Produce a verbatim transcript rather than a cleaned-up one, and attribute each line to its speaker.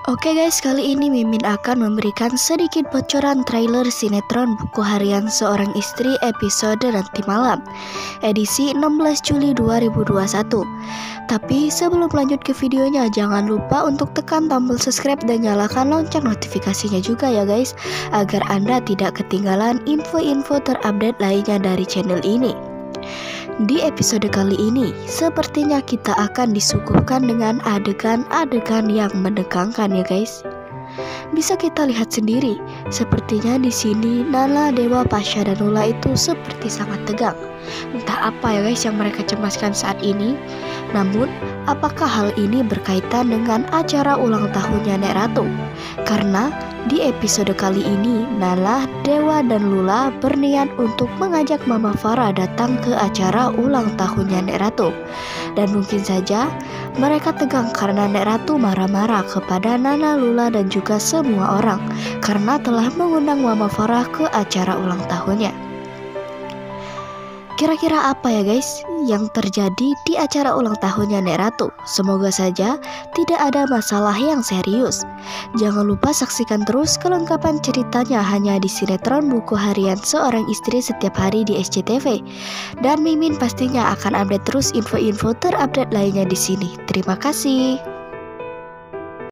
Speaker 1: Oke guys, kali ini Mimin akan memberikan sedikit bocoran trailer sinetron Buku Harian Seorang Istri episode nanti malam, edisi enam belas Juli dua ribu dua puluh satu. Tapi sebelum lanjut ke videonya, jangan lupa untuk tekan tombol subscribe dan nyalakan lonceng notifikasinya juga ya guys, agar Anda tidak ketinggalan info-info terupdate lainnya dari channel ini. Di episode kali ini, sepertinya kita akan disuguhkan dengan adegan-adegan yang menegangkan ya guys. Bisa kita lihat sendiri, sepertinya di sini Nala, Dewa, Pasha, dan Lula itu seperti sangat tegang. Entah apa ya guys yang mereka cemaskan saat ini. Namun, apakah hal ini berkaitan dengan acara ulang tahunnya Nek Ratu? Karena di episode kali ini, Nala, Dewa, dan Lula berniat untuk mengajak Mama Farah datang ke acara ulang tahunnya Nek Ratu. Dan mungkin saja mereka tegang karena Nek Ratu marah-marah kepada Nana, Lula, dan juga semua orang karena telah mengundang Mama Farah ke acara ulang tahunnya. Kira-kira apa ya guys yang terjadi di acara ulang tahunnya Nek Ratu? Semoga saja tidak ada masalah yang serius. Jangan lupa saksikan terus kelengkapan ceritanya hanya di sinetron Buku Harian Seorang Istri setiap hari di S C T V. Dan Mimin pastinya akan update terus info-info terupdate lainnya di sini. Terima kasih.